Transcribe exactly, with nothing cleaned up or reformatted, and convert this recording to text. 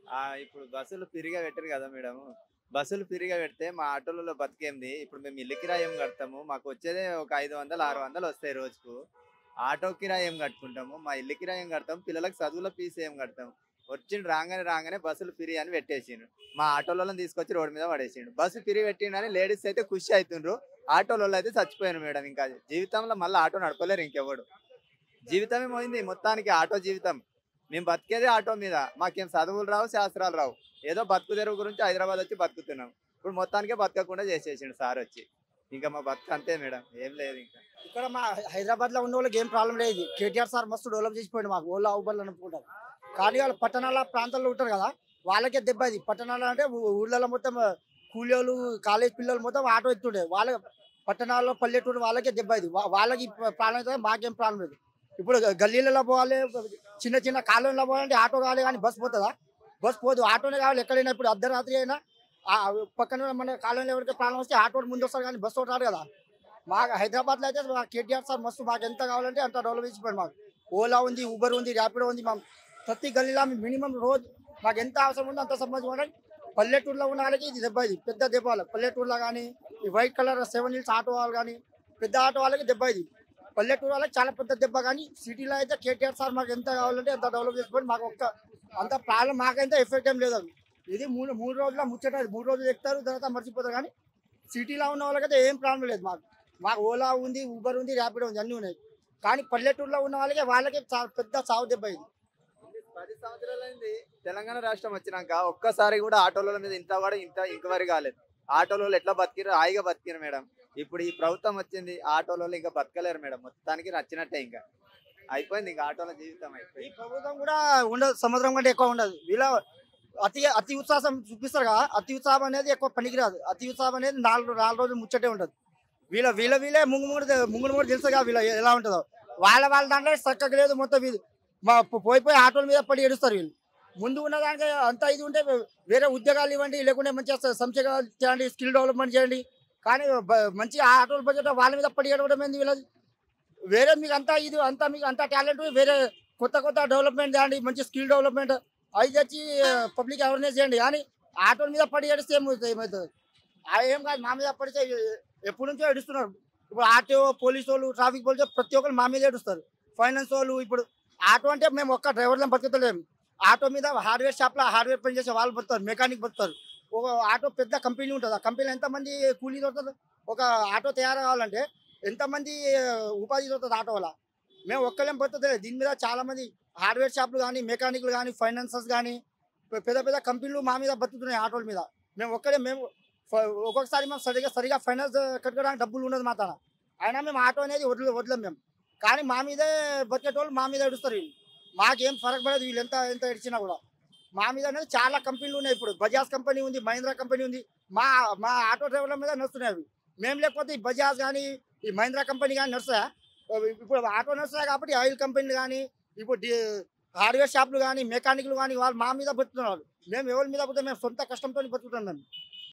ఆ! ఇప్పుడు బస్సులు ఫ్రీగా పెట్టారు కదా మేడం. బస్సులు ఫ్రీగా పెడితే మా ఆటోలలో బతికేంది. ఇప్పుడు మేము ఇల్లు కిరాయి ఏం కడతాము. మాకొచ్చేదే ఒక ఐదు వందలు, ఆరు వందలు వస్తాయి రోజుకు. ఆటో కిరాయి ఏం కట్టుకుంటాము. మా ఇల్లు కిరాయి ఏం కడతాం. పిల్లలకు చదువుల ఫీస్ ఏం కడతాం. వచ్చిండు రాంగానే రాంగానే బస్సులు ఫ్రీ అని పెట్టేసిండు. మా ఆటోలోళ్ళని తీసుకొచ్చి రోడ్డు మీద పడేసిండు. బస్సు ఫ్రీ పెట్టిండని లేడీస్ అయితే ఖుషి అయితుండ్రు. ఆటోలోళ్ళు అయితే చచ్చిపోయారు మేడం. ఇంకా జీవితంలో మళ్ళీ ఆటో నడపలేరు ఇంకెవ్వడు. జీవితమే పోయింది మొత్తానికి ఆటో జీవితం. మేము బతికేదే ఆటో మీద. మాకేం చదువులు రావు, శాస్త్రాలు రావు. ఏదో బతుకు తెరువు గురించి హైదరాబాద్ వచ్చి బతుకుతున్నాం. ఇప్పుడు మొత్తానికే బతకకుండా చేసేసిండు సారొచ్చి. ఇంకా మా బతుకు అంతే మేడం. ఏం లేదు ఇంకా. ఇక్కడ మా హైదరాబాద్ లో ఉన్న వాళ్ళకి ఏం ప్రాబ్లం లేదు. కేటీఆర్ సార్ మస్తు డెవలప్ చేసిపోయింది మాకు ఓలా ఊబర్లు అనుకుంటారు. కానీ వాళ్ళు పట్టణాల ప్రాంతాల్లో ఉంటారు కదా, వాళ్ళకే దెబ్బ ఇది. పట్టణాలు అంటే ఊ- ఊళ్ళలో మొత్తం కూలీలు కాలేజ్ పిల్లలు మొత్తం ఆటో ఎత్తుండే వాళ్ళ పట్టణాల్లో పల్లెటూరు వాళ్ళకే దెబ్బ ఇది. వా- వాళ్ళకి ప్రాబ్లం అయితే మాకేం ప్రాబ్లం లేదు. ఇప్పుడు గ- గల్లీలలో పోవాలి, చిన్న చిన్న కాలంలో పోవాలంటే ఆటో కావాలి, కానీ బస్ పోతుందా? బస్ పోదు, ఆటోనే కావాలి ఎక్కడైనా. ఇప్పుడు అర్ధరాత్రి అయినా ఆ పక్కన మన కాలంలో ఎవరికి ప్రాబ్లం వస్తే ఆటో ముందు వస్తారు, కానీ బస్ ఒకటి రాదు కదా. మాకు హైదరాబాద్ లో అయితే మా కేటీఆర్ సార్ మస్తు మాకు ఎంత కావాలంటే అంత డెవలప్ చేసిపోయింది. మాకు ఓలా ఉంది, ఊబర్ ఉంది, ర్యాపిడో ఉంది. మా ప్రతి గల్లీలో మినిమం రోజు మాకు ఎంత అవసరం ఉందో అంత సంబంధించి పల్లెటూరులో ఉన్న వాళ్ళకి ఇది దెబ్బ, ఇది పెద్ద దెబ్బ. వాళ్ళకి పల్లెటూరులో కానీ ఈ white colour seven wheels auto వాళ్ళు కానీ పెద్ద ఆటో వాళ్ళకి దెబ్బ ఇది. పల్లెటూరు వాళ్ళకి చాలా పెద్ద దెబ్బ. కానీ సిటీలో అయితే కేటీఆర్ సార్ మాకు ఎంత కావాలంటే ఎంత డెవలప్ చేసుకోండి. మాకు ఒక్క అంత ప్రాబ్లం మాకైతే ఎఫెక్ట్ ఏం లేదు. అది ఇది మూడు మూడు రోజుల ముచ్చట. మూడు రోజులు ఎక్కుతారు, తర్వాత మర్చిపోతారు. కానీ సిటీలో ఉన్న వాళ్ళకైతే ఏం ప్రాబ్లం లేదు. మాకు మాకు ఓలా ఉంది, ఊబర్ ఉంది, ర్యాపిడో ఉంది, అన్నీ ఉన్నాయి. కానీ పల్లెటూరులో ఉన్న వాళ్ళకి వాళ్ళకి చా- పెద్ద సాగు దెబ్బ ఇది. పది సంవత్సరాలైంది తెలంగాణ రాష్ట్రం వచ్చినాక ఒక్కసారి కూడా ఆటోల మీద ఇంత కూడా ఇంత ఇంక్వైరీ కాలేదు. ఆటోలలో ఎట్లా బతికిరు, హాయిగా బతికిరు మేడం. ఇప్పుడు ఈ ప్రభుత్వం వచ్చింది, ఆటోలలో ఇంకా బతకలేరు మేడం. మొత్తానికి నచ్చినట్టే ఇంకా అయిపోయింది. ఇంకా ఆటోల జీవితం ఈ అయిపోయింది. ప్రభుత్వం కూడా ఉండదు, సముద్రం కంటే ఎక్కువ ఉండదు. వీళ్ళ అతి అతి ఉత్సాహం చూపిస్తారు కదా, అతి ఉత్సాహం అనేది ఎక్కువ పనికిరాదు. అతి ఉత్సాహం అనేది నాలుగు నాలుగు రోజులు ముచ్చటే ఉంటుంది. వీళ్ళ వీళ్ళ వీళ్ళే ముంగు ముంగు ముంగుడు కూడా తెలుసు కదా వీళ్ళ ఎలా ఉంటుందో. వాళ్ళ వాళ్ళ దాంట్లో చక్కగా లేదు మొత్తం. వీళ్ళు మా పో- పోయి పోయి ఆటోల మీద పడి ఏడుస్తారు వీళ్ళు. ముందు ఉన్న దానికి అంత ఇది ఉంటే వేరే ఉద్యోగాలు ఇవ్వండి, లేకుంటే మంచిగా సంక్షేమ చేయండి, స్కిల్ డెవలప్మెంట్ చేయండి. కానీ బ- మంచి ఆటోలు బడ్జెట్ వాళ్ళ మీద పడి ఏడవడం ఏంది వీళ్ళది? వేరే మీకు అంతా ఇది అంతా మీకు అంతా టాలెంట్ వేరే కొత్త కొత్త డెవలప్మెంట్ చేయండి, మంచి స్కిల్ డెవలప్మెంట్ అవి తెచ్చి పబ్లిక్ అవేర్నెస్ చేయండి. కానీ ఆటోల మీద పడి ఏడిస్తే ఏమవుతుంది? ఏమవుతుంది? అవి ఏం కాదు, మా మీద పడితే ఎప్పటి నుంచో ఏడుస్తున్నారు. ఇప్పుడు ఆటో పోలీసు వాళ్ళు, ట్రాఫిక్ పోలీసు ప్రతి ఒక్కరు మా మీద ఏడుస్తారు. ఫైనాన్స్ వాళ్ళు ఇప్పుడు ఆటో అంటే మేము ఒక్క డ్రైవర్లను బతుకుతలేము. ఆటో మీద హార్డ్వేర్ షాప్లో హార్డ్వేర్ పని చేసే వాళ్ళు బతుకుతారు, మెకానిక్ బతుకుతారు. ఒక ఆటో పెద్ద కంపెనీ ఉంటుంది, ఆ కంపెనీలో ఎంతమంది కూలీ దొరుకుతుంది? ఒక ఆటో తయారు కావాలంటే ఎంతమంది ఉపాధి దొరుకుతుంది ఆటో వల్ల? మేము ఒక్కలేం బతుకుతలేదు. దీని మీద చాలా మంది హార్డ్వేర్ షాపులు కానీ, మెకానిక్లు కానీ, ఫైనాన్సర్స్ కానీ పెద్ద పెద్ద కంపెనీలు మా మీద బతుకుతున్నాయి ఆటోల మీద. మేము ఒక్కడే మేము ఫ- ఒక్కొక్కసారి మేము సరిగా సరిగా ఫైనాన్స్ కట్టుకోవడానికి డబ్బులు ఉండదు మా తన. అయినా మేము ఆటో అనేది వదిలే వదలం మేము. కానీ మా మీదే బతికేటోళ్ళు మా మీద ఏడుస్తారు వీళ్ళు. మాకేం ఫరక్ పడదు వీళ్ళు ఎంత ఎంత ఏడిచినా కూడా. మా మీద అనేది చాలా కంపెనీలు ఉన్నాయి. ఇప్పుడు బజాజ్ కంపెనీ ఉంది, మహీంద్రా కంపెనీ ఉంది. మా మా ఆటో డ్రైవర్ల మీద నడుస్తున్నాయి అవి. మేము లేకపోతే ఈ బజాజ్ కానీ ఈ మహీంద్రా కంపెనీ కానీ నడుస్తాయా? ఇప్పుడు ఆటో నడుస్తాయి కాబట్టి ఆయిల్ కంపెనీలు కానీ ఇప్పుడు డి- హార్డ్వేర్ షాపులు కానీ మెకానిక్లు కానీ వాళ్ళు మా మీద బతుకుతున్నారు. మేము ఎవరి మీద బతుకుతాం? మేము సొంత కష్టంతో బతుకుతున్నాం మేము.